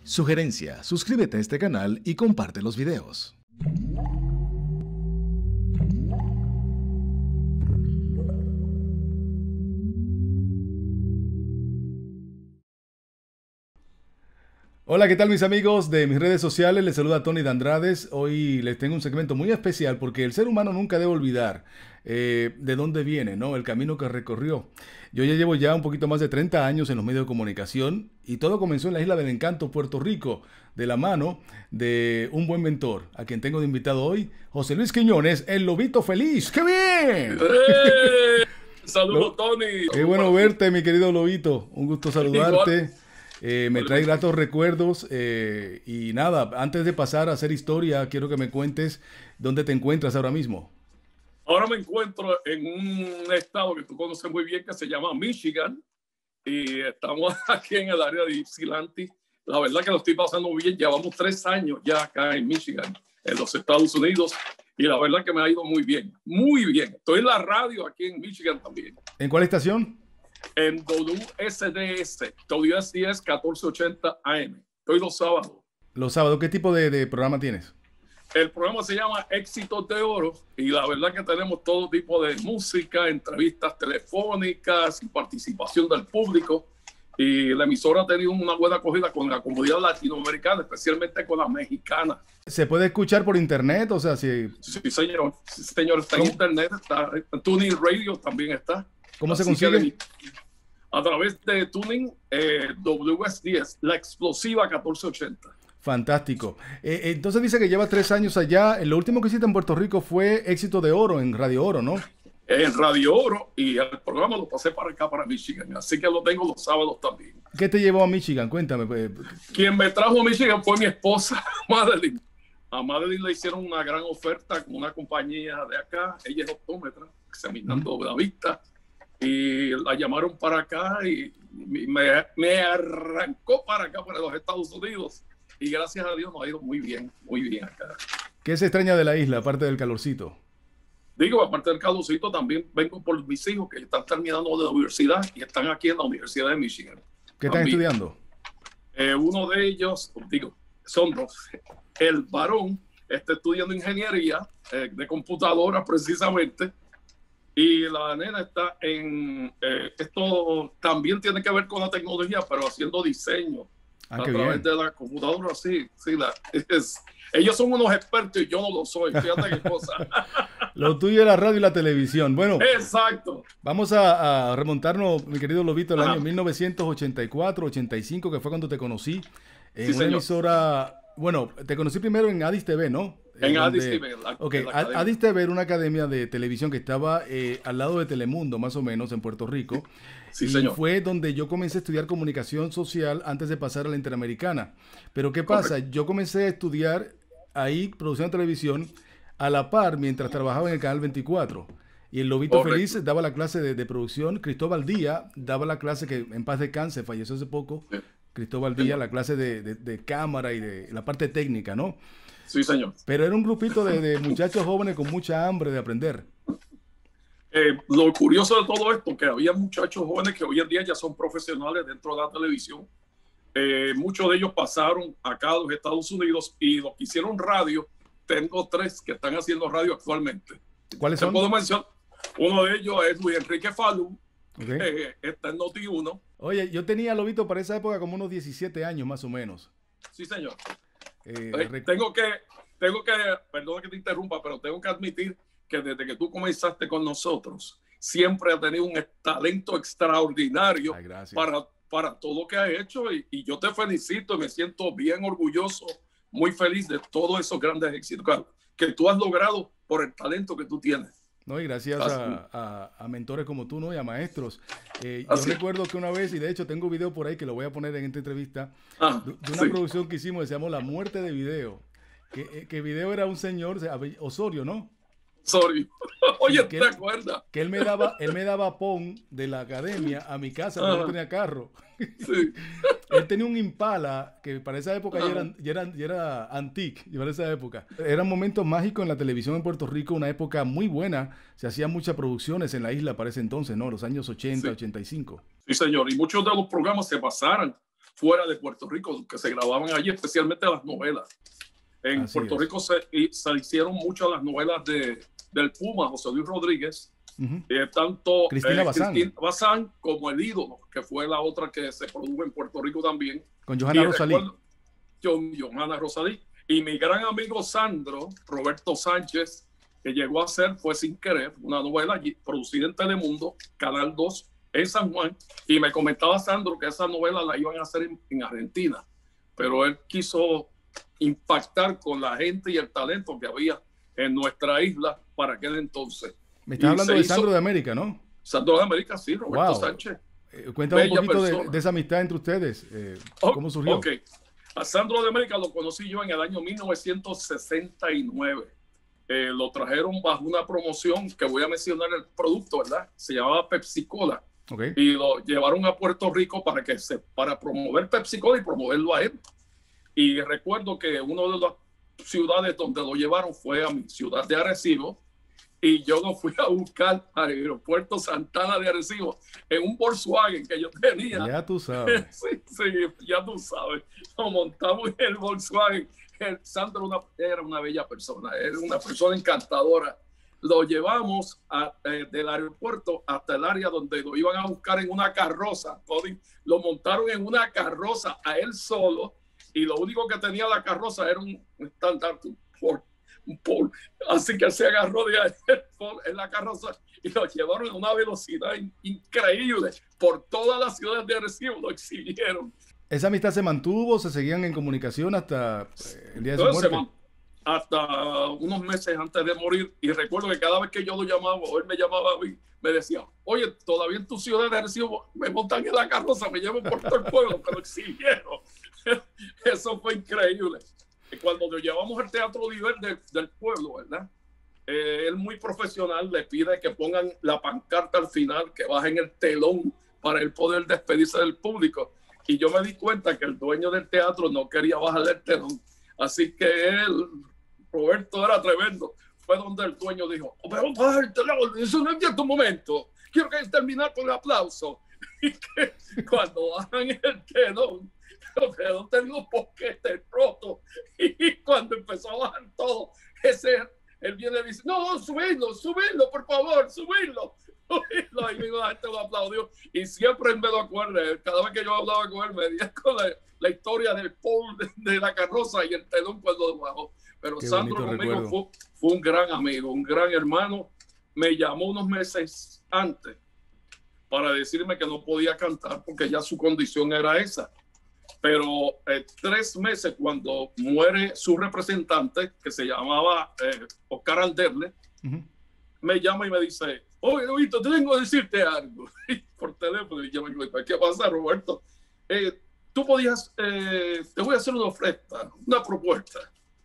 Sugerencia, suscríbete a este canal y comparte los videos. Hola, ¿qué tal mis amigos de mis redes sociales? Les saluda Tony de Andrades. Hoy les tengo un segmento muy especial porque el ser humano nunca debe olvidar de dónde viene, ¿no? El camino que recorrió. Yo ya llevo un poquito más de 30 años en los medios de comunicación y todo comenzó en la Isla del Encanto, Puerto Rico, de la mano de un buen mentor, a quien tengo de invitado hoy, José Luis Quiñones, el Lobito Feliz. ¡Qué bien! Saludos, Tony. Qué bueno verte, mi querido Lobito. Un gusto saludarte. Me trae gratos recuerdos y nada, antes de pasar a hacer historia, quiero que me cuentes dónde te encuentras ahora mismo. Ahora me encuentro en un estado que tú conoces muy bien que se llama Michigan y estamos aquí en el área de Ypsilanti. La verdad que lo estoy pasando bien. Llevamos 3 años ya acá en Michigan, en los Estados Unidos, y la verdad que me ha ido muy bien, muy bien. Estoy en la radio aquí en Michigan también. ¿En cuál estación? En WSDS 1480 AM. Estoy los sábados. Los sábados, ¿qué tipo de programa tienes? El programa se llama Éxitos de Oro y la verdad que tenemos todo tipo de música, entrevistas telefónicas y participación del público. Y la emisora ha tenido una buena acogida con la comunidad latinoamericana, especialmente con la mexicana. ¿Se puede escuchar por internet? O sea, si... Sí, señor. Sí, señor. Está en internet, está en Tuning Radio también está. ¿Cómo se consigue? A través de Tuning WS10, la explosiva 1480. Fantástico. Entonces dice que lleva 3 años allá. Lo último que hiciste en Puerto Rico fue Éxito de Oro en Radio Oro, ¿no? En Radio Oro, y el programa lo pasé para acá, para Michigan. Así que lo tengo los sábados también. ¿Qué te llevó a Michigan? Cuéntame. Quien me trajo a Michigan fue mi esposa, Madeline. A Madeline le hicieron una gran oferta con una compañía de acá. Ella es optómetra, examinando la vista. Y la llamaron para acá y me arrancó para acá, para los Estados Unidos. Y gracias a Dios nos ha ido muy bien acá. ¿Qué se extraña de la isla, aparte del calorcito? Digo, aparte del calorcito, también vengo por mis hijos que están terminando de la universidad y están aquí en la Universidad de Michigan. ¿Qué están estudiando? Uno de ellos, son 2. El varón está estudiando ingeniería de computadora precisamente. Y la nena está en... esto también tiene que ver con la tecnología, pero haciendo diseño a través de la computadora. Sí, ellos son unos expertos y yo no lo soy. Fíjate qué cosa. Lo tuyo es la radio y la televisión. Bueno, exacto. Vamos a remontarnos, mi querido Lobito, al año 1984-85, que fue cuando te conocí en una emisora. Bueno, te conocí primero en Addis TV, ¿no? En Addis TV. Addis TV era una academia de televisión que estaba al lado de Telemundo, más o menos, en Puerto Rico. Sí, y señor. fue donde yo comencé a estudiar comunicación social antes de pasar a la Interamericana. Pero ¿qué pasa? Yo comencé a estudiar ahí producción de televisión a la par mientras trabajaba en el Canal 24. Y el Lobito Feliz daba la clase de producción. Cristóbal Díaz daba la clase, que en paz descanse, falleció hace poco. Sí. Cristóbal Díaz, la clase de cámara y de la parte técnica, ¿no? Sí, señor. Pero era un grupito de muchachos jóvenes con mucha hambre de aprender. Lo curioso de todo esto, que había muchachos jóvenes que hoy en día ya son profesionales dentro de la televisión. Muchos de ellos pasaron acá a los Estados Unidos y los que hicieron radio, tengo 3 que están haciendo radio actualmente. ¿Cuáles son? Puedo mencionar. Uno de ellos es Luis Enrique Falú, está en Noti1. Oye, yo tenía, Lobito, para esa época como unos 17 años más o menos. Sí, señor. Tengo que, perdona que te interrumpa, pero tengo que admitir que desde que tú comenzaste con nosotros, siempre has tenido un talento extraordinario. Ay, para todo lo que has hecho y yo te felicito, me siento bien orgulloso, muy feliz de todos esos grandes éxitos que tú has logrado por el talento que tú tienes. No, y gracias a mentores como tú, ¿no? Y a maestros. Yo recuerdo que una vez, y de hecho tengo un video por ahí que lo voy a poner en esta entrevista, de una producción que hicimos que se llamó La Muerte de Video. Que Video era un señor, Osorio, ¿no? Osorio. Oye, ¿te acuerdas? Que él me daba pon de la academia a mi casa, porque no tenía carro. Sí. Él tenía un Impala que para esa época ya era antique, para esa época. Eran momentos mágicos en la televisión en Puerto Rico, una época muy buena. Se hacían muchas producciones en la isla para ese entonces, ¿no? Los años 80, 85. Sí, señor. Y muchos de los programas se basaron fuera de Puerto Rico, que se grababan allí, especialmente las novelas. En Así Puerto es. Rico se hicieron muchas las novelas del Puma, José Luis Rodríguez, tanto Cristina Bazán. Cristina Bazán como El Ídolo, que fue la otra que se produjo en Puerto Rico también. Con Johanna Rosalí. Johanna Rosalí. Y mi gran amigo Sandro, Roberto Sánchez, que llegó a hacer Fue Sin Querer, una novela allí, producida en Telemundo, Canal 2, en San Juan. Y me comentaba Sandro que esa novela la iban a hacer en Argentina. Pero él quiso impactar con la gente y el talento que había en nuestra isla para aquel entonces. Me estás hablando de Sandro de América, ¿no? Sandro de América, sí, Roberto Sánchez. Cuéntame un poquito de esa amistad entre ustedes. ¿Cómo surgió? Ok. A Sandro de América lo conocí yo en el año 1969. Lo trajeron bajo una promoción que voy a mencionar el producto, ¿verdad? Se llamaba Pepsi Cola. Okay. Y lo llevaron a Puerto Rico para promover Pepsi Cola y promoverlo a él. Y recuerdo que una de las ciudades donde lo llevaron fue a mi ciudad de Arecibo. Y yo lo fui a buscar al aeropuerto Santana de Arecibo en un Volkswagen que yo tenía. Ya tú sabes. Sí, ya tú sabes. Nos montamos en el Volkswagen. Sandro era una bella persona, era una persona encantadora. Lo llevamos del aeropuerto hasta el área donde lo iban a buscar en una carroza. Lo montaron en una carroza a él solo y lo único que tenía la carroza era un estandarte, un Ford. Así que se agarró de ahí en la carroza y lo llevaron a una velocidad increíble por todas las ciudades de Arecibo, lo exhibieron. ¿Esa amistad se mantuvo? ¿Se seguían en comunicación hasta el día de su muerte? Hasta unos meses antes de morir. Y recuerdo que cada vez que yo lo llamaba o él me llamaba a mí, me decía, oye, todavía en tu ciudad de Arecibo me montan en la carroza, me llevan por todo el pueblo, que lo exhibieron. Eso fue increíble. Y cuando lo llevamos al Teatro Oliver del pueblo, ¿verdad? Él muy profesional le pide que pongan la pancarta al final, que bajen el telón para él poder despedirse del público. Y yo me di cuenta que el dueño del teatro no quería bajarle el telón. Así que él, Roberto, era tremendo. Fue donde el dueño dijo, pero baja el telón, eso no es tu momento. Quiero que terminar con el aplauso. Y que cuando bajan el telón tenía un boquete roto. Y cuando empezó a bajar todo, él viene y dice, no, subirlo, por favor, subirlo. Y la gente lo aplaudió y siempre me lo acuerdo. Cada vez que yo hablaba con él me decía con la historia del pole de la carroza y el telón cuando bajó. Pero qué Sandro conmigo fue un gran amigo, un gran hermano. Me llamó unos meses antes para decirme que no podía cantar porque ya su condición era esa. Pero 3 meses cuando muere su representante, que se llamaba Oscar Alderle, me llama y me dice, oye, Lobito, tengo que decirte algo. Por teléfono, y yo me digo, ¿qué pasa, Roberto? Tú podías, te voy a hacer una oferta, una propuesta.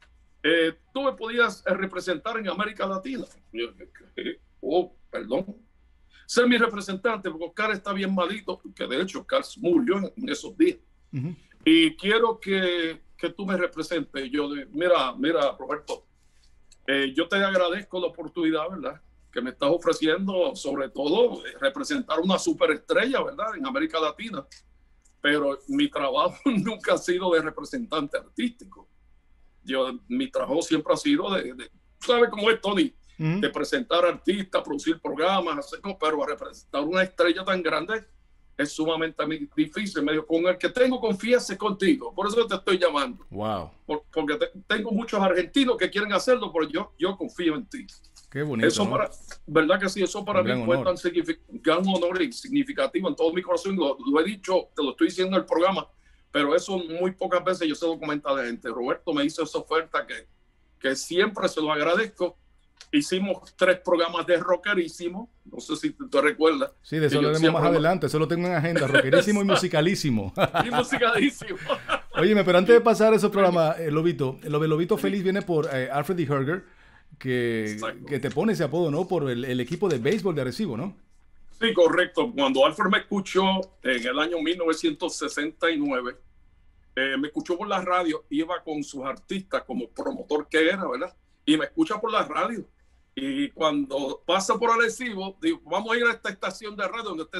Tú me podías representar en América Latina. Y yo, perdón. Ser mi representante, porque Oscar está bien malito, que de hecho Oscar murió en esos días. Y quiero que tú me representes. Y yo, mira, Roberto, yo te agradezco la oportunidad, ¿verdad?, que me estás ofreciendo, sobre todo representar una superestrella, ¿verdad?, en América Latina. Pero mi trabajo nunca ha sido de representante artístico. Mi trabajo siempre ha sido ¿sabes cómo es, Tony? De presentar artistas, producir programas, hacer, pero representar una estrella tan grande es sumamente difícil. Me dijo, con el que tengo confianza es contigo. Por eso te estoy llamando. Wow. Porque tengo muchos argentinos que quieren hacerlo, pero yo confío en ti. Qué bonito. Eso ¿no? ¿Verdad que sí? Eso para mí fue tan gran honor y significativo en todo mi corazón. Lo he dicho, te lo estoy diciendo en el programa, pero eso muy pocas veces yo se lo comento a la gente. Roberto me hizo esa oferta que siempre se lo agradezco. Hicimos 3 programas de Rockerísimo. No sé si te recuerdas. Sí, de eso lo haremos más adelante. Eso lo tengo en agenda. Rockerísimo y musicalísimo. Y musicalísimo. Óyeme, pero antes de pasar a esos programas, Lobito, lo de Lobito Feliz viene por Alfred D. Herger, que te pone ese apodo, ¿no? Por el equipo de béisbol de Arecibo, ¿no? Sí, correcto. Cuando Alfred me escuchó en el año 1969, me escuchó por la radio, iba con sus artistas como promotor que era, ¿verdad? Y me escucha por la radio. Y cuando pasa por Arecibo, digo, vamos a ir a esta estación de radio donde está ese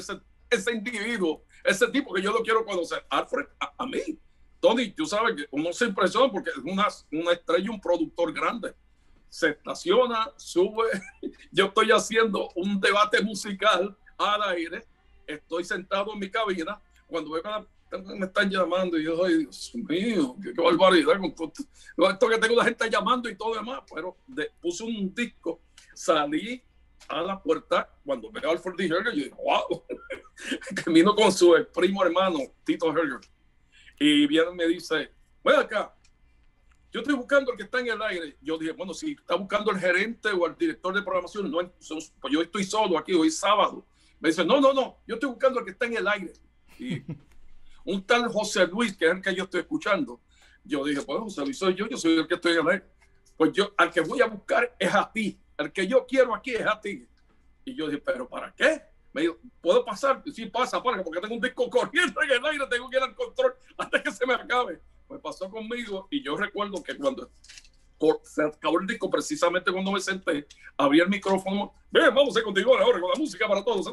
ese individuo, ese tipo que yo lo quiero conocer. Alfred, a mí. Tony, tú sabes que uno se impresiona porque es una estrella, un productor grande. Se estaciona, sube. Yo estoy haciendo un debate musical al aire. Estoy sentado en mi cabina. Cuando veo que me están llamando y yo, ay, Dios mío, qué barbaridad. Esto que tengo la gente llamando y todo demás. Pero puse un disco, salí a la puerta. Cuando veo a Alfred D. Herger, yo digo, wow. Que vino con su primo hermano, Tito Herger. Y viene y me dice, ven acá. Yo estoy buscando el que está en el aire. Yo dije, bueno, si está buscando el gerente o el director de programación, no, pues yo estoy solo aquí, hoy es sábado. Me dice, no, yo estoy buscando el que está en el aire. Y un tal José Luis, que es el que yo estoy escuchando. Yo dije, pues José Luis soy yo soy el que estoy en el aire. Pues yo, al que voy a buscar es a ti. El que yo quiero aquí es a ti. Y yo dije, ¿pero para qué? Me dijo, ¿puedo pasar? Sí, pasa, porque tengo un disco corriendo en el aire, tengo que ir al control hasta que se me acabe. Pues pasó conmigo y yo recuerdo que cuando se acabó el disco, precisamente cuando me senté, abrí el micrófono. Bien, vamos a continuar ahora con la música para todos.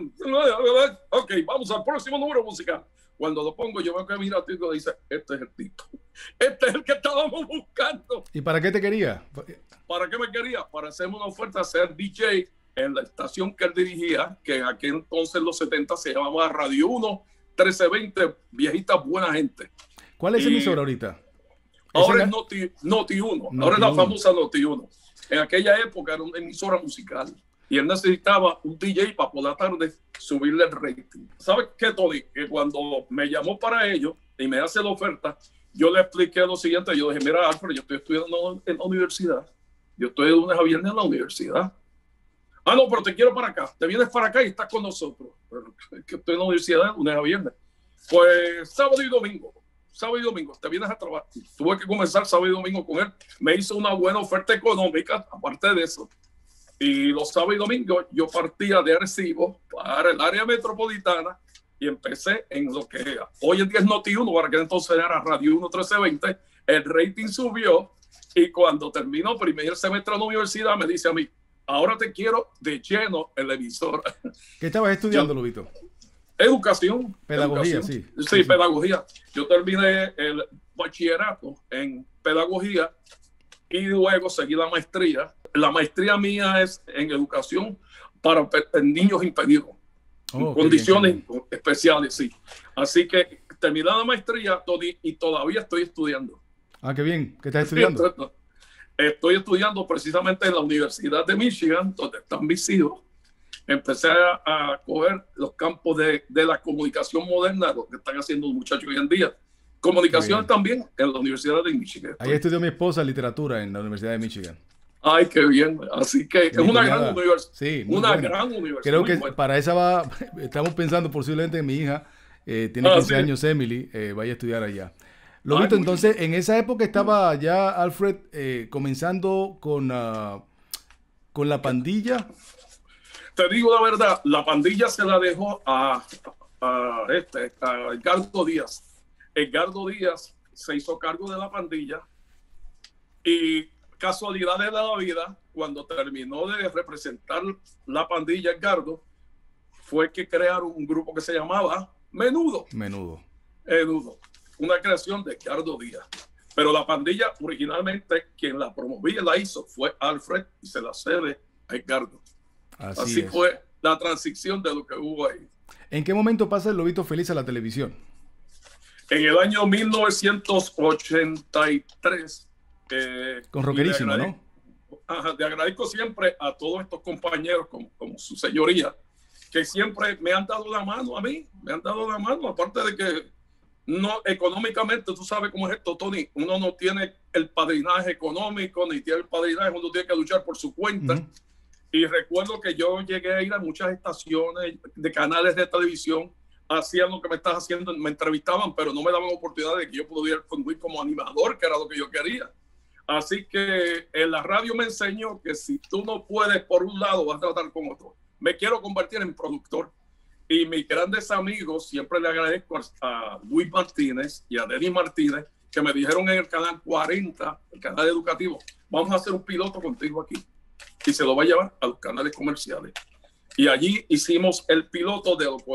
Ok, vamos al próximo número musical. Cuando lo pongo, yo veo que mira a Tito y dice, este es el Tito. Este es el que estábamos buscando. ¿Y para qué te quería? ¿Para qué me quería? Para hacerme una oferta a ser DJ en la estación que él dirigía, que en aquel entonces, en los 70, se llamaba Radio 1 1320, viejita buena gente. ¿Cuál es el emisor ahorita? Ahora es Noti 1, ahora es la famosa Noti 1. En aquella época era una emisora musical y él necesitaba un DJ para por la tarde subirle el rating. ¿Sabes qué, Tony? Que cuando me llamó para ello y me hace la oferta, yo le expliqué lo siguiente. Yo dije, mira, Alfred, yo estoy estudiando en la universidad. Yo estoy de lunes a viernes en la universidad. Ah, no, pero te quiero para acá. Te vienes para acá y estás con nosotros. Pero es que estoy en la universidad de lunes a viernes. Pues sábado y domingo, te vienes a trabajar. Tuve que comenzar sábado y domingo con él. Me hizo una buena oferta económica, aparte de eso. Y los sábados y domingos yo partía de Arecibo para el área metropolitana y empecé en lo que hoy en día es Noti 1, para que entonces era Radio 1 1320. El rating subió y cuando terminó primer semestre de la universidad me dice a mí, ahora te quiero de lleno en la emisora. ¿Qué estabas estudiando, Lobito? Educación. Pedagogía, educación. Sí, pedagogía. Yo terminé el bachillerato en pedagogía y luego seguí la maestría. La maestría mía es en educación para niños impedidos. Condiciones especiales, sí. Así que terminé la maestría y todavía estoy estudiando. Ah, qué bien. ¿Qué estás estudiando? Estoy estudiando precisamente en la Universidad de Michigan, donde están mis hijos. Empecé a coger los campos de la comunicación moderna, lo que están haciendo los muchachos hoy en día. Comunicación también en la Universidad de Michigan. Ahí estudió mi esposa literatura en la Universidad de Michigan. Ay, qué bien. Así que es una gran universidad. Sí, una gran universidad. Creo que para esa va, estamos pensando posiblemente en mi hija, tiene 15 años, Emily, vaya a estudiar allá. Lobito, entonces, en esa época estaba ya Alfred comenzando con la pandilla. Te digo la verdad, la pandilla se la dejó a Edgardo Díaz. Edgardo Díaz se hizo cargo de la pandilla y casualidades de la vida, cuando terminó de representar la pandilla Edgardo, fue que crearon un grupo que se llamaba Menudo. Una creación de Edgardo Díaz. Pero la pandilla originalmente quien la promovía y la hizo fue Alfred y se la cede a Edgardo. Así fue la transición de lo que hubo ahí. ¿En qué momento pasa el Lobito Feliz a la televisión? En el año 1983. Con Rockerísimo, ¿no? Le agradezco siempre a todos estos compañeros, como su señoría, que siempre me han dado la mano a mí. Me han dado la mano, aparte de que no económicamente, tú sabes cómo es esto, Tony. Uno no tiene el padrinaje económico, ni tiene el padrinaje, uno tiene que luchar por su cuenta. Y recuerdo que yo llegué a ir a muchas estaciones de canales de televisión, hacían lo que me estás haciendo, me entrevistaban, pero no me daban oportunidad de que yo pudiera conducir como animador, que era lo que yo quería. Así que en la radio me enseñó que si tú no puedes por un lado, vas a tratar con otro. Me quiero convertir en productor. Y mis grandes amigos, siempre le agradezco a Luis Martínez y a Denis Martínez, que me dijeron en el canal 40, el canal educativo, vamos a hacer un piloto contigo aquí. Y se lo va a llevar a los canales comerciales. Y allí hicimos el piloto de lo que hoy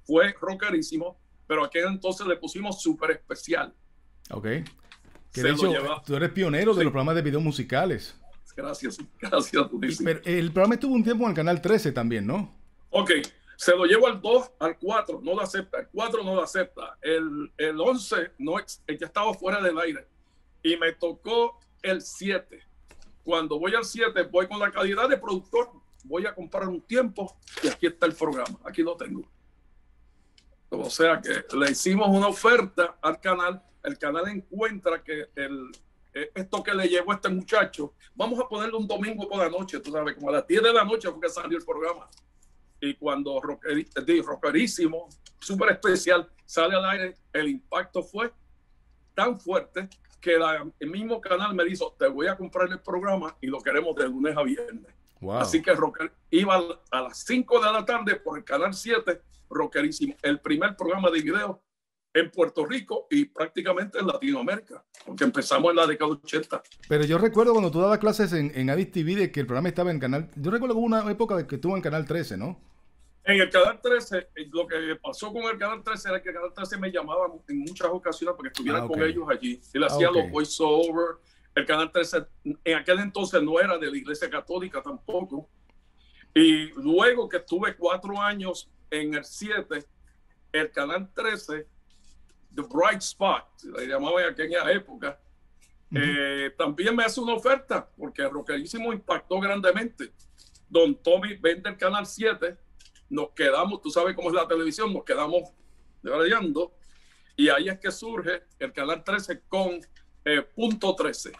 fue Rockerísimo, pero aquel entonces le pusimos Súper Especial. Ok. Que de hecho, tú eres pionero de los programas de videos musicales. Gracias. Pero el programa estuvo un tiempo en el Canal 13 también, ¿no? Ok, se lo llevo al 2, al 4, no lo acepta. El 4 no lo acepta. El 11 no, ya estaba fuera del aire. Y me tocó el 7. Cuando voy al 7, voy con la calidad de productor. Voy a comprar un tiempo y aquí está el programa. Aquí lo tengo. O sea que le hicimos una oferta al canal. El canal encuentra que esto que le llegó a este muchacho, vamos a ponerlo un domingo por la noche, tú sabes, como a las 10 de la noche fue que salió el programa. Y cuando Rockerísimo, Súper Especial, sale al aire, el impacto fue tan fuerte que el mismo canal me dijo, te voy a comprar el programa y lo queremos de lunes a viernes. Wow. Así que iba a las 5 de la tarde por el canal 7, Rockerísimo, el primer programa de video en Puerto Rico y prácticamente en Latinoamérica, porque empezamos en la década de 80. Pero yo recuerdo cuando tú dabas clases en Addis TV de que el programa estaba en canal, yo recuerdo que hubo una época de que estuvo en Canal 13, ¿no? En el Canal 13, lo que pasó con el Canal 13 era que el Canal 13 me llamaba en muchas ocasiones para que estuviera con ellos allí. Él hacía los voiceover. El Canal 13 en aquel entonces no era de la Iglesia Católica tampoco. Y luego que estuve 4 años en el 7, el Canal 13, The Bright Spot, le llamaban en aquella época, también me hace una oferta, porque el Rockerísimo impactó grandemente. Don Tommy vende el Canal 7, nos quedamos, tú sabes cómo es la televisión, nos quedamos debrayando, y ahí es que surge el Canal 13 con punto 13,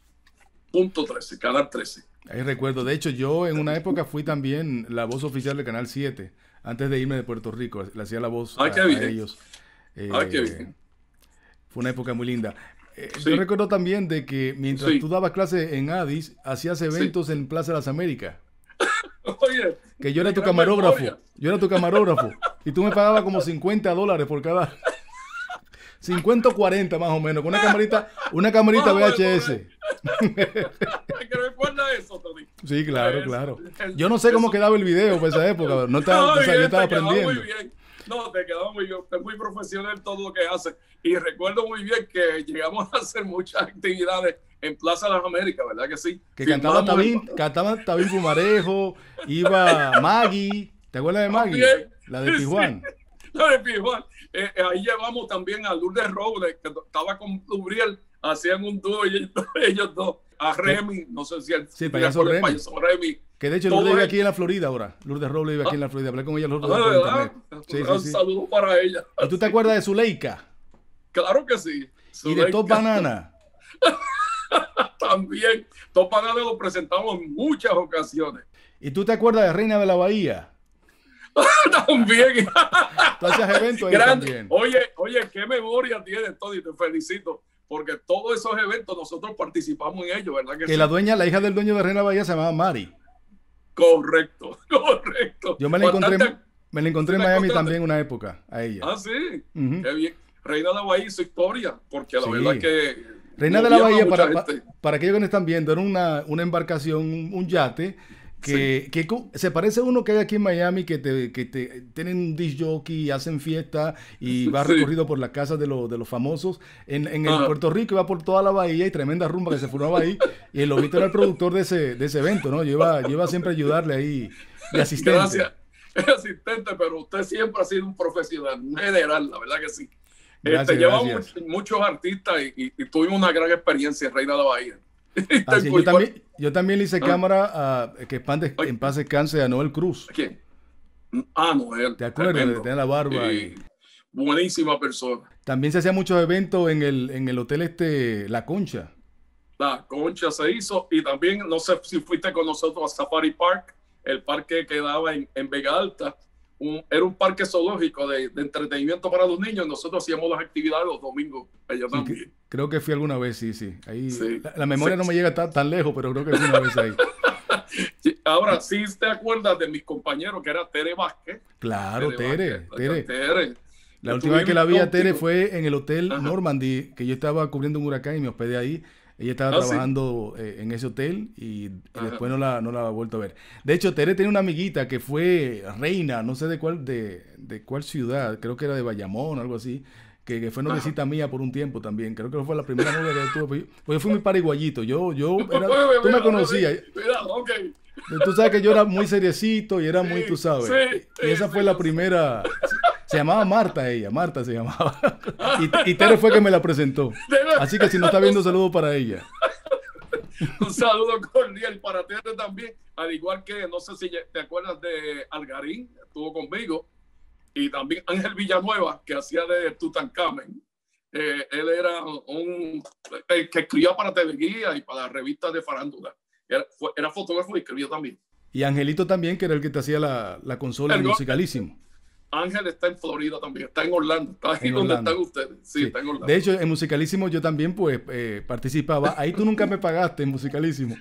Canal 13. Ahí recuerdo, de hecho yo en una época fui también la voz oficial del Canal 7, antes de irme de Puerto Rico, le hacía la voz a ellos. Qué bien. Fue una época muy linda. Sí. Yo recuerdo también de que mientras tú dabas clases en Addis, hacías eventos en Plaza de las Américas. Oye, que yo era tu camarógrafo. Yo era tu camarógrafo. Y tú me pagabas como $50 por cada... 50 o 40 más o menos, con una camarita VHS. ¿Que recuerda eso, Tony? Sí, claro. Yo no sé cómo quedaba el video por esa época. No estaba, yo estaba aprendiendo. Muy bien. No, te quedaba muy bien. Usted es muy profesional todo lo que hace. Y recuerdo muy bien que llegamos a hacer muchas actividades en Plaza de las Américas, ¿verdad que sí? Que cantaba Tabín Pumarejo, iba Maggie. ¿Te acuerdas de Maggie? La de Tijuana. Sí, la de Tijuana. Ahí llevamos también a Lourdes Robles, que estaba con Lubriel, hacían un dúo ellos dos. A Remy, no sé si el payaso Remy. Que de hecho Lourdes vive aquí en la Florida ahora. Lourdes Robles vive aquí en la Florida. Hablé con ella los otros días por internet. Un saludo para ella. ¿Y tú te acuerdas de Zuleika? Claro que sí. Zuleika. Y de Top Banana. También. Top Banana lo presentamos en muchas ocasiones. ¿Y tú te acuerdas de Reina de la Bahía? También. Tú hacías eventos ahí también. Oye, qué memoria tienes, Tony, te felicito. Porque todos esos eventos nosotros participamos en ellos, ¿verdad? Que sí? La hija del dueño de Reina de la Bahía se llamaba Mari. Correcto. Yo me la encontré en Miami también una época, a ella. Ah, sí. Qué bien. Reina de la Bahía hizo historia, porque la verdad que... Reina de la Bahía, para aquellos que no están viendo, era una embarcación, un yate, que se parece a uno que hay aquí en Miami, que tienen un disc jockey y hacen fiesta y va recorrido por las casas de los famosos. En el Puerto Rico iba por toda la bahía y tremenda rumba que se formaba ahí. Y el lobito era el productor de ese evento, ¿no? Yo iba siempre a ayudarle ahí de asistente. Gracias, asistente, pero usted siempre ha sido un profesional, un general, la verdad que sí. Llevamos muchos artistas y tuvimos una gran experiencia en Reina de la Bahía. Yo también le hice cámara a que en paz descanse a Noel Cruz. ¿Quién? Noel. ¿Te acuerdas de tener la barba? Buenísima persona. También se hacían muchos eventos en el hotel La Concha. La Concha se hizo y también, no sé si fuiste con nosotros a Safari Park, el parque que quedaba en Vega Alta. Era un parque zoológico de entretenimiento para los niños. Nosotros hacíamos las actividades los domingos allá también. Creo que fui alguna vez, sí. Ahí, sí. La memoria no me llega tan lejos, pero creo que fui una vez ahí. Ahora, sí te acuerdas de mis compañeros, que era Tere Vázquez. Claro, Tere. La última vez que la vi a Tere fue en el Hotel Normandy, que yo estaba cubriendo un huracán y me hospedé ahí. Ella estaba Ah, sí. trabajando en ese hotel y Ajá. después no la ha vuelto a ver. De hecho, Tere tenía una amiguita que fue reina, no sé de cuál ciudad, creo que era de Bayamón o algo así, que fue Ajá. noviecita mía por un tiempo también. Creo que fue la primera novia que tuve. Pues yo fui muy pariguayito. Tú me Mira, sí, conocías. mira, ok. Tú sabes que yo era muy seriecito y era muy, tú Sí, sí, sabes. Y sí, esa sí, fue la yo sé. primera. Se llamaba Marta ella, Marta se llamaba. Y Tere fue que Ah, me la presentó. debe- Así que si no está viendo, saludo para ella. Un saludo cordial para ti también, al igual que no sé si te acuerdas de Algarín, estuvo conmigo, y también Ángel Villanueva, que hacía de Tutankamen. Él era el que escribía para Teleguía y para revistas de farándula. Era fotógrafo y escribía también. Y Angelito también, que era el que te hacía la consola en El, Musicalísimo, Ángel está en Florida también, está en Orlando, está ahí en donde están Orlando. ustedes. Sí, Sí. está en De Orlando. hecho, en Musicalísimo yo también pues participaba. Ahí tú nunca me pagaste en Musicalísimo.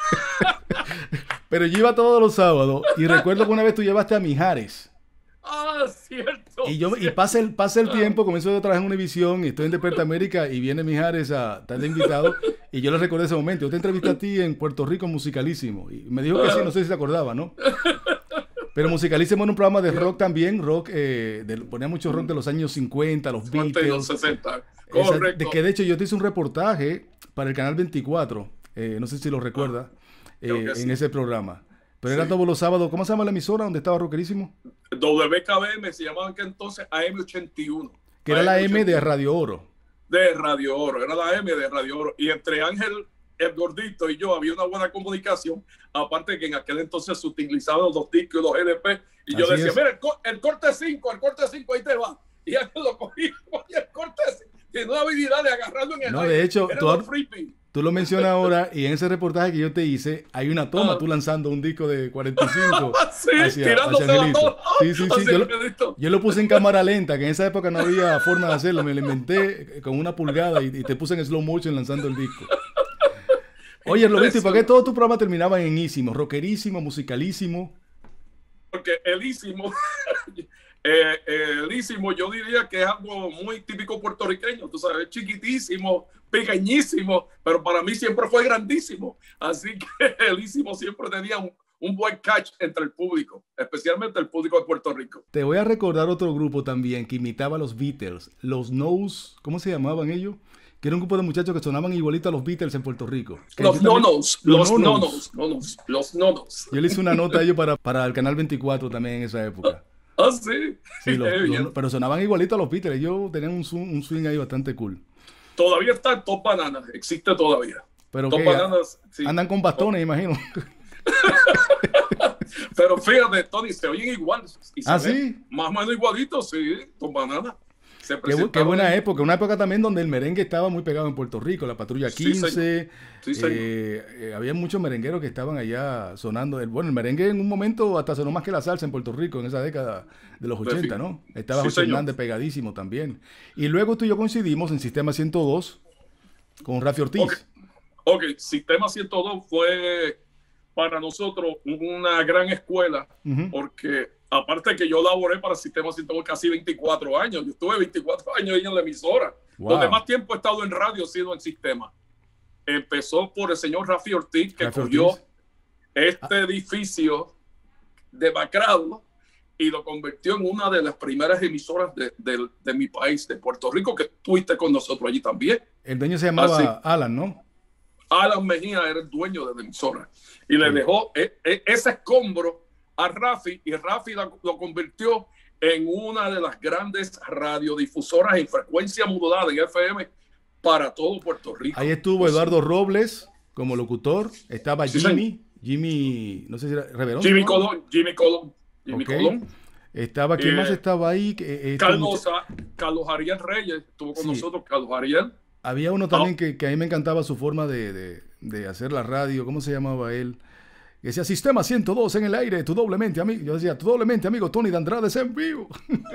Pero yo iba todos los sábados y recuerdo que una vez tú llevaste a Mijares. Ah, Y cierto, yo y cierto. pasa el Ah, tiempo, comienzo a trabajar en Univisión y estoy en Despierta América y viene Mijares a estar de invitado y yo le recordé ese momento. Yo te entrevisté a ti en Puerto Rico en Musicalísimo y me dijo que sí, no ah. sé si se acordaba, ¿no? Pero Musicalísimo era un programa de rock también, rock, ponía mucho rock de los años 50, los 50 y los Beatles. 60. De Correcto. que de hecho yo te hice un reportaje para el canal 24, no sé si lo Ah, recuerdas, creo que en sí. ese programa. Pero era Sí. todos los sábados. ¿Cómo se llama la emisora donde estaba Rockerísimo? WKBM se llamaban que entonces AM81. Que era la M de AM81. Radio Oro. De Radio Oro. Era la M de Radio Oro. Y entre Ángel, el gordito y yo había una buena comunicación. Aparte que en aquel entonces se utilizaban los discos y los LP. Y yo Así decía, es. mira, el corte 5, ahí te va. Y Ángel lo cogía y el corte 5. Tiene una habilidad de agarrarlo en el No, de aire. hecho, Eran los freebies. tú lo mencionas ahora y en ese reportaje que yo te hice hay una toma, Ah, tú lanzando un disco de 45 sí, hacia tirándose la Angelito. todo. Sí, sí, sí. Así, Angelito. Yo lo puse en cámara lenta, que en esa época no había forma de hacerlo. Me lo inventé con una pulgada y te puse en slow motion lanzando el disco. Oye, lo viste, ¿y por qué Impresionante. todo tu programa terminaba en ísimo? Rockerísimo, musicalísimo. Porque elísimo, yo diría que es algo muy típico puertorriqueño, tú sabes, es chiquitísimo, pequeñísimo, pero para mí siempre fue grandísimo. Así que elísimo siempre tenía un buen catch entre el público, especialmente el público de Puerto Rico. Te voy a recordar otro grupo también que imitaba a los Beatles, los Nose, ¿cómo se llamaban ellos? Que era un grupo de muchachos que sonaban igualito a los Beatles en Puerto Rico. Que yo Los también, nonos, los los Nonos. nonos, nonos, los nonos. Yo le hice una nota a ellos para el Canal 24 también en esa época. Ah, sí. Sí, Bien. pero sonaban igualito a los Beatles. Ellos tenían un swing ahí bastante cool. Todavía está en Top Banana, existe todavía. Pero Top que Bananas, sí. andan con bastones, imagino. Pero fíjate, Tony, se oyen igual y se Ah, ven sí. más o menos igualitos, sí, Top Banana. Se Qué presentaron buena época. Una época también donde el merengue estaba muy pegado en Puerto Rico. La Patrulla Sí, señor. 15. Sí, señor. Había muchos merengueros que estaban allá sonando. Bueno, el merengue en un momento hasta sonó más que la salsa en Puerto Rico en esa década de los 80, ¿no? Estaba Sí, José señor. Hernández pegadísimo también. Y luego tú y yo coincidimos en Sistema 102 con Rafi Ortiz. Ok, Sistema 102 fue para nosotros una gran escuela, Ujú. porque aparte que yo laboré para Sistema 102 casi 24 años, yo estuve 24 años ahí en la emisora. Wow. Donde más tiempo he estado en radio ha sido en Sistema. Empezó por el señor Rafi Ortiz, que Rafi cogió Ortiz. este edificio demacrado y lo convirtió en una de las primeras emisoras de mi país, de Puerto Rico, que estuviste con nosotros allí también. El dueño se llamaba Así. Alan, ¿no? Alan Mejía era el dueño de la emisora y le Sí. dejó ese escombro a Rafi, y Rafi lo convirtió en una de las grandes radiodifusoras en frecuencia modulada en FM para todo Puerto Rico. Ahí estuvo Eduardo Robles como locutor. Estaba Sí, Jimmy, no sé si era Reverón. Jimmy ¿no? Colón, Jimmy Ok. Colón. Estaba, ¿quién más estaba ahí? Carlos Ariel Reyes estuvo con Sí. nosotros, Carlos Ariel. Había uno también que a mí me encantaba su forma de hacer la radio. ¿Cómo se llamaba él? Que decía Sistema 102 en el aire, tu doblemente amigo. Yo decía, tu doblemente amigo Tony de Andrade en vivo.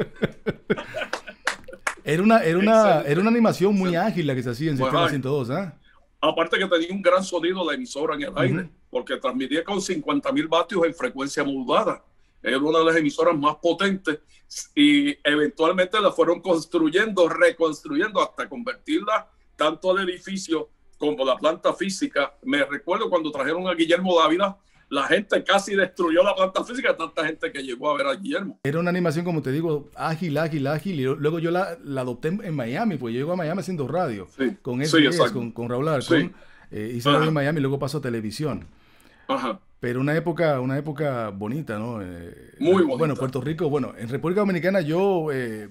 Era una animación muy ágil la que se hacía en Sistema 102, ¿ah? Aparte que tenía un gran sonido la emisora en el aire, porque transmitía con 50,000 vatios en frecuencia modulada. Era una de las emisoras más potentes y eventualmente la fueron reconstruyendo hasta convertirla tanto al edificio como la planta física. Me recuerdo cuando trajeron a Guillermo Dávila, la gente casi destruyó la planta física, tanta gente que llegó a ver a Guillermo. Era una animación, como te digo, ágil, y luego yo la adopté en Miami, pues yo llego a Miami haciendo radio, Sí, con sí, SBS, con Raúl Alarcón, sí. hice radio en Miami y luego pasó a televisión. Ajá. Pero una época bonita, ¿no? Muy bonita. Bueno, Puerto Rico, bueno, en República Dominicana yo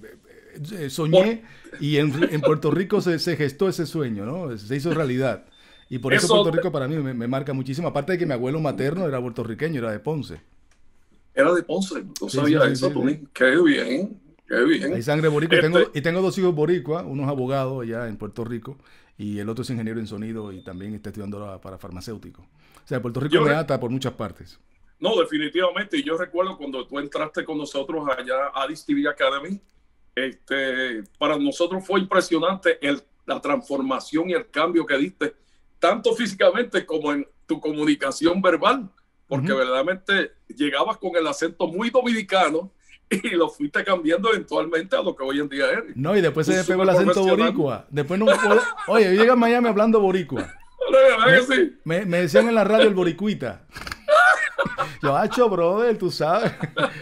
soñé y en Puerto Rico se gestó ese sueño, ¿no? Se hizo realidad. Y por eso Puerto Rico para mí me marca muchísimo. Aparte de que mi abuelo materno era puertorriqueño, era de Ponce. Era de Ponce, no sabía eso, Tony. Qué bien, qué bien. Hay sangre boricua. Y tengo 2 hijos boricua, uno es abogado allá en Puerto Rico y el otro es ingeniero en sonido y también está estudiando para farmacéutico. O sea, Puerto Rico me ata por muchas partes. No, definitivamente. Y yo recuerdo cuando tú entraste con nosotros allá a Addis TV Academy, para nosotros fue impresionante la transformación y el cambio que diste, tanto físicamente como en tu comunicación verbal, porque verdaderamente llegabas con el acento muy dominicano y lo fuiste cambiando eventualmente a lo que hoy en día eres. No, y después se me pegó el acento boricua. Después no oye, yo llegué a Miami hablando boricua. Me decían en la radio el boricuita. Yo, hacho, brother, tú sabes.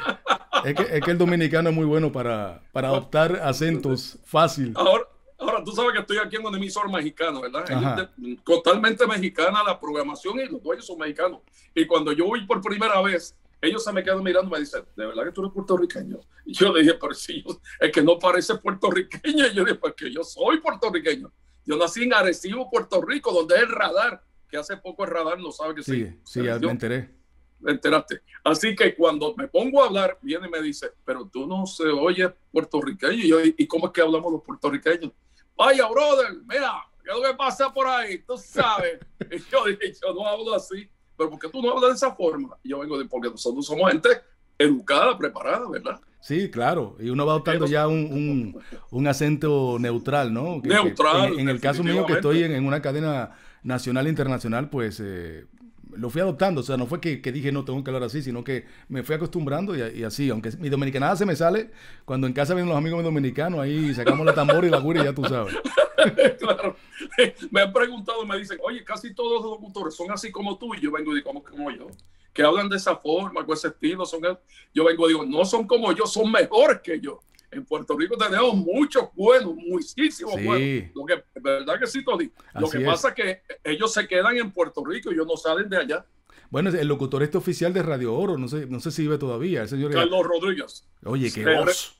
Es que el dominicano es muy bueno para adoptar acentos fácil. Ahora, tú sabes que estoy aquí en un emisor mexicano, ¿verdad? Totalmente mexicana la programación y los dueños son mexicanos. Y cuando yo voy por primera vez, ellos se me quedan mirando y me dicen, ¿de verdad que tú eres puertorriqueño? Y yo le dije, pero sí, es que no parece puertorriqueño. Y yo dije, pues que yo soy puertorriqueño. Yo nací en Arecibo, Puerto Rico, donde es el radar, que hace poco el radar no sabe que sí, ya me enteré. Me enteraste. Así que cuando me pongo a hablar, viene y me dice, pero tú no se oyes puertorriqueño. Y yo, ¿y cómo es que hablamos los puertorriqueños? Vaya, brother, mira, ¿qué es lo que pasa por ahí? Tú sabes. Y yo dije, yo no hablo así. Pero ¿por qué tú no hablas de esa forma? Y yo vengo de porque nosotros somos gente educada, preparada, ¿verdad? Sí, claro. Y uno va adoptando ya un acento neutral, ¿no? Neutral. En el caso mío, que estoy en una cadena nacional e internacional, pues lo fui adoptando. O sea, no fue que dije no tengo que hablar así, sino que me fui acostumbrando y así. Aunque mi dominicanada se me sale, cuando en casa vienen los amigos dominicanos, ahí sacamos la tambora y la guira y ya tú sabes. Claro. Me han preguntado, me dicen, oye, casi todos los locutores son así como tú. Y yo vengo y digo, ¿cómo como yo? Que hablan de esa forma, con ese estilo. Yo vengo y digo, no son como yo, son mejores que yo. En Puerto Rico tenemos muchos buenos, muchísimos buenos. Lo que, ¿verdad que sí, Tony? Lo que pasa es que ellos se quedan en Puerto Rico y ellos no salen de allá. Bueno, el locutor oficial de Radio Oro, no sé si vive todavía. El señor Carlos Rodríguez. Oye, qué voz.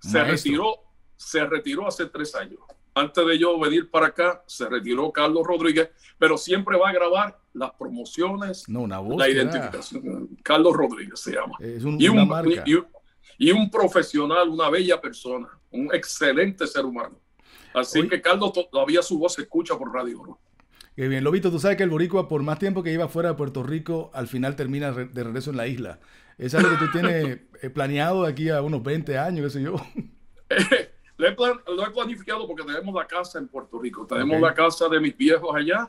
Se retiró hace 3 años. Antes de yo venir para acá, se retiró Carlos Rodríguez, pero siempre va a grabar las promociones, la identificación. Carlos Rodríguez se llama. Es una marca. Y un profesional, una bella persona, un excelente ser humano. Así que Carlos, todavía su voz se escucha por Radio Oro. Qué bien, Lobito, tú sabes que el boricua, por más tiempo que lleva fuera de Puerto Rico, al final termina de regreso en la isla. ¿Es algo que tú tienes planeado de aquí a unos 20 años, qué sé yo? Lo he planificado porque tenemos la casa en Puerto Rico. Tenemos la casa de mis viejos allá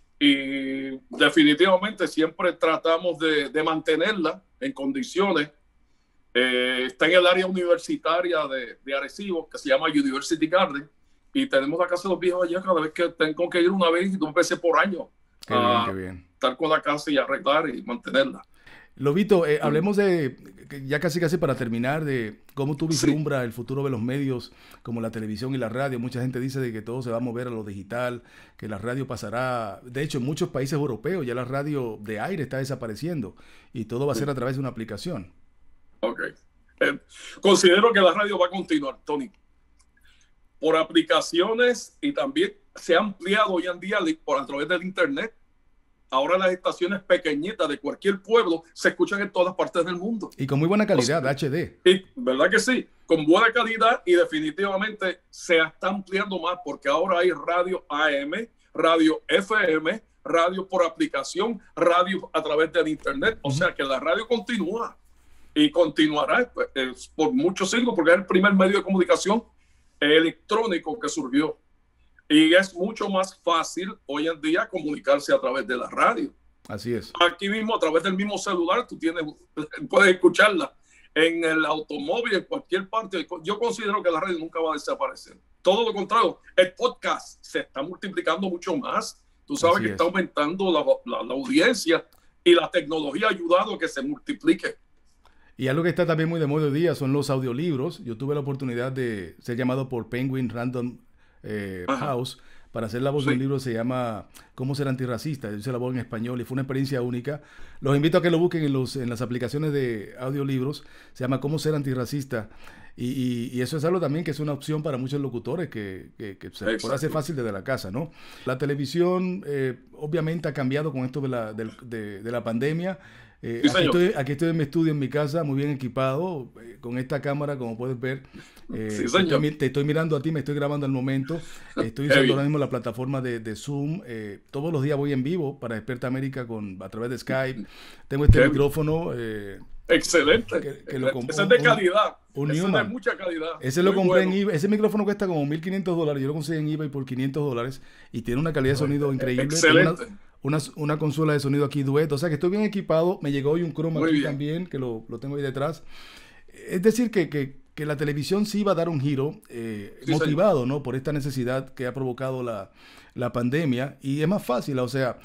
y definitivamente siempre tratamos de mantenerla en condiciones. Está en el área universitaria de Arecibo, que se llama University Garden, y tenemos la casa de los viejos allá. Cada vez que tengo que ir una vez y 2 veces por año qué bien. Estar con la casa y arreglar y mantenerla. Lobito, hablemos de, ya casi para terminar, de cómo tú vislumbras el futuro de los medios como la televisión y la radio. Mucha gente dice de que todo se va a mover a lo digital, que la radio pasará. De hecho, en muchos países europeos ya la radio de aire está desapareciendo y todo va a ser a través de una aplicación. Ok. Considero que la radio va a continuar, Tony, por aplicaciones, y también se ha ampliado hoy en día a través del internet. Ahora las estaciones pequeñitas de cualquier pueblo se escuchan en todas partes del mundo. Y con muy buena calidad, HD. Y, ¿verdad que sí? Con buena calidad, y definitivamente se está ampliando más porque ahora hay radio AM, radio FM, radio por aplicación, radio a través del internet. O sea que la radio continúa y continuará por muchos siglos porque es el primer medio de comunicación electrónico que surgió. Y es mucho más fácil hoy en día comunicarse a través de la radio. Así es. Aquí mismo, a través del mismo celular, puedes escucharla en el automóvil, en cualquier parte. Yo considero que la radio nunca va a desaparecer. Todo lo contrario, el podcast se está multiplicando mucho más. Tú sabes Así que está es. aumentando la audiencia y la tecnología ha ayudado a que se multiplique. Y algo que está también muy de moda hoy día son los audiolibros. Yo tuve la oportunidad de ser llamado por Penguin Random Ajá, House para hacer la voz de un sí, libro. Se llama ¿Cómo ser antirracista? Yo hice la voz en español y fue una experiencia única. Los invito a que lo busquen en las aplicaciones de audiolibros. Se llama ¿Cómo ser antirracista? Y eso es algo también que es una opción para muchos locutores que se puede hacer exacto. fácil desde la casa, ¿no? La televisión obviamente ha cambiado con esto de la pandemia. Sí, señor. Aquí estoy en mi estudio, en mi casa, muy bien equipado, con esta cámara, como puedes ver. Sí, señor. Te estoy mirando a ti, me estoy grabando al momento. Estoy Qué usando ahora bien. mismo la plataforma de Zoom. Todos los días voy en vivo para Despierta América a través de Skype. Tengo este Qué bien. micrófono Excelente. que lo Ese es compró de calidad. un Ese es de Newman. mucha calidad. Ese lo Muy compré en bueno. eBay. Ese micrófono cuesta como $1,500. Yo lo conseguí en eBay por $500 y tiene una calidad de sonido increíble. Tengo Excelente. una consola de sonido aquí Duet. O sea que estoy bien equipado. Me llegó hoy un Chrome Muy aquí bien. también, que lo tengo ahí detrás. Es decir, que la televisión sí va a dar un giro Sí, señor. motivado, ¿no? Por esta necesidad que ha provocado la pandemia. Y es más fácil, o sea,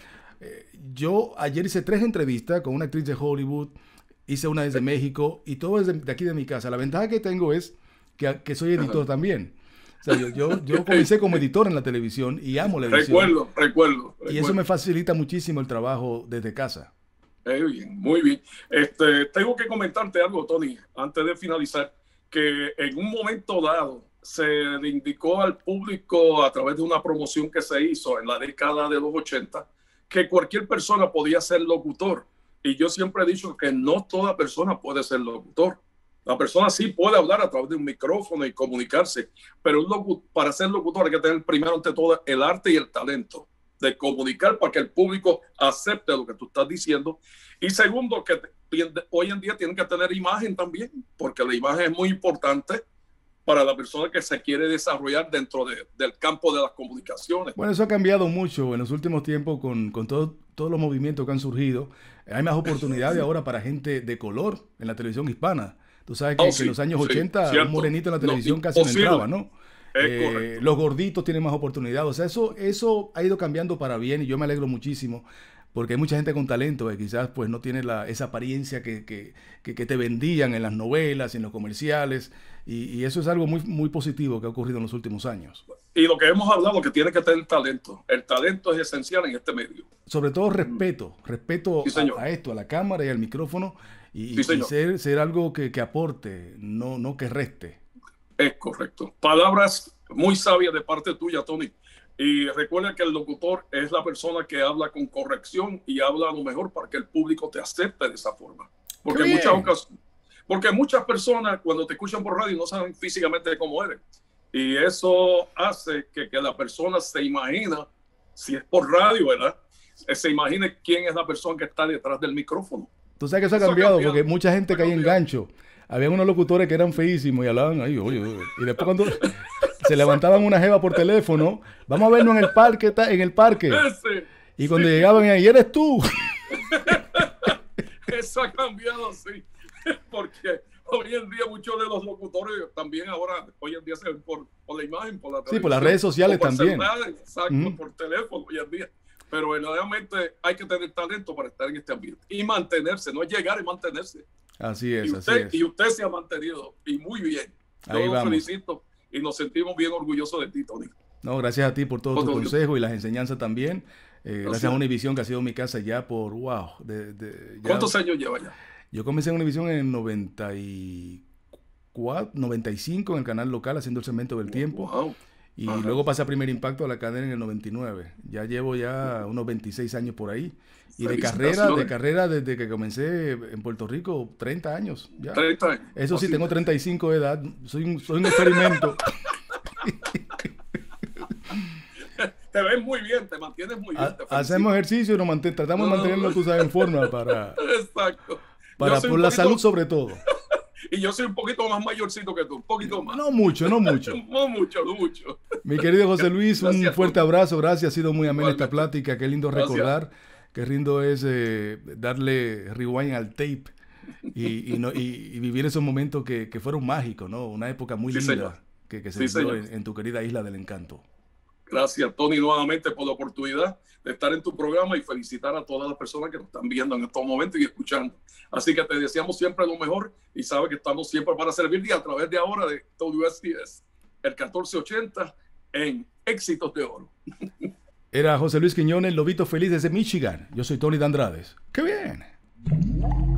yo ayer hice 3 entrevistas con una actriz de Hollywood, hice una desde México y todo desde de aquí de mi casa. La ventaja que tengo es que soy Ajá. editor también. O sea, yo comencé como editor en la televisión y amo la edición. Y eso me Recuerdo. facilita muchísimo el trabajo desde casa. Bien, muy bien. Tengo que comentarte algo, Tony, antes de finalizar, que en un momento dado se le indicó al público a través de una promoción que se hizo en la década de los 80 que cualquier persona podía ser locutor. Y yo siempre he dicho que no toda persona puede ser locutor. La persona sí puede hablar a través de un micrófono y comunicarse, pero para ser locutor hay que tener primero ante todo el arte y el talento de comunicar para que el público acepte lo que tú estás diciendo. Y segundo, que hoy en día tienen que tener imagen también, porque la imagen es muy importante para la persona que se quiere desarrollar dentro del campo de las comunicaciones. Bueno, eso ha cambiado mucho en los últimos tiempos con todos los movimientos que han surgido. Hay más oportunidades ahora para gente de color en la televisión hispana. Tú sabes Oh, que en sí, los años sí, 80 un cierto. morenito en la No, televisión casi no entraba, imposible. ¿no? Es correcto. Los gorditos tienen más oportunidades. O sea, eso ha ido cambiando para bien y yo me alegro muchísimo porque hay mucha gente con talento que quizás pues no tiene esa apariencia que te vendían en las novelas, en los comerciales y eso es algo muy, muy positivo que ha ocurrido en los últimos años. Y lo que hemos hablado, que tiene que tener talento. El talento es esencial en este medio. Sobre todo respeto Sí, señor. a esto, a la cámara y al micrófono Sí, y señor. ser algo que aporte, no que reste. Es correcto. Palabras muy sabias de parte tuya, Tony. Y recuerda que el locutor es la persona que habla con corrección y habla lo mejor para que el público te acepte de esa forma. ¡Qué Porque bien! porque muchas personas cuando te escuchan por radio no saben físicamente cómo eres. Y eso hace que la persona se imagina, si es por radio, ¿verdad? Se imagine quién es la persona que está detrás del micrófono. Tú sabes que eso ha Eso ha cambiado porque cambiado. mucha gente Ha caía en cambiado. gancho. Había unos locutores que eran feísimos y hablaban ahí, oye, oye. Y después cuando se levantaban una jeva por teléfono, vamos a vernos en el parque, en el parque. Ese, Y cuando sí. llegaban ahí, eres tú. Eso ha cambiado, sí. Porque hoy en día muchos de los locutores también ahora, hoy en día se ven por la imagen, por la Sí, por las televisión, redes o sociales por también. celular, exacto, Ujú. por teléfono hoy en día. Pero verdaderamente hay que tener talento para estar en este ambiente y mantenerse, no es llegar y mantenerse. Así es, Y así usted, y es. usted se ha mantenido y muy bien. Yo Ahí lo vamos. felicito y nos sentimos bien orgullosos de ti, Tony. No, gracias a ti por todos tus Otro día. consejos y las enseñanzas también. Gracias a Gracias. Univision, que ha sido mi casa ya por, wow, ya, ¿Cuántos años lleva ya? yo comencé en Univision en el 95 en el canal local haciendo el segmento del tiempo Wow. y Ajá. luego pasé a Primer Impacto a la cadena en el 99. Ya llevo ya unos 26 años por ahí. Y de Felicitaciones. carrera desde que comencé en Puerto Rico, 30 años ya. 30 años. Eso sí, tengo Fácilmente. 35 de edad, soy un experimento. Te ves muy bien, te mantienes muy bien, te Hacemos felicito. ejercicio y tratamos de No, mantenerlo, tú sabes, en forma exacto. Yo soy por un la salud poquito, sobre todo. y yo soy un poquito más mayorcito que tú, un poquito más. No mucho, no mucho. No mucho, no mucho. Mi querido José Luis, un Gracias, fuerte Tony. abrazo, gracias, ha sido muy amena esta Igualmente. plática, qué lindo Gracias. recordar, qué lindo es darle rewind al tape y vivir esos momentos que fueron mágicos, ¿no? Una época muy Sí, señor. linda que se Sí, vivió señor. en tu querida isla del encanto. Gracias, Tony, nuevamente por la oportunidad de estar en tu programa y felicitar a todas las personas que nos están viendo en estos momentos y escuchando. Así que te deseamos siempre lo mejor y sabes que estamos siempre para servirte a través de ahora de WSTS, el 1480 en Éxitos de Oro. Era José Luis Quiñones, Lobito Feliz desde Michigan. Yo soy Tony Dandrades. ¡Qué bien!